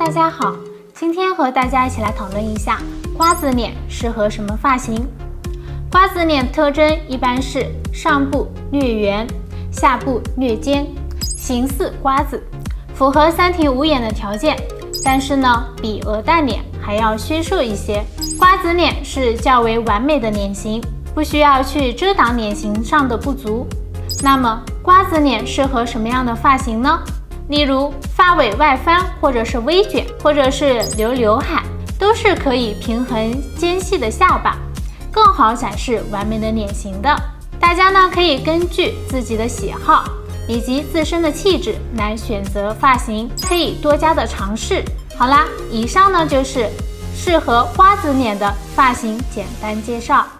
大家好，今天和大家一起来讨论一下瓜子脸适合什么发型。瓜子脸特征一般是上部略圆，下部略尖，形似瓜子，符合三庭五眼的条件，但是呢，比鹅蛋脸还要削瘦一些。瓜子脸是较为完美的脸型，不需要去遮挡脸型上的不足。那么瓜子脸适合什么样的发型呢？例如发尾外翻，或者是微卷，或者是留刘海，都是可以平衡尖细的下巴，更好展示完美的脸型的。大家呢可以根据自己的喜好以及自身的气质来选择发型，可以多加的尝试。好啦，以上呢就是适合瓜子脸的发型简单介绍。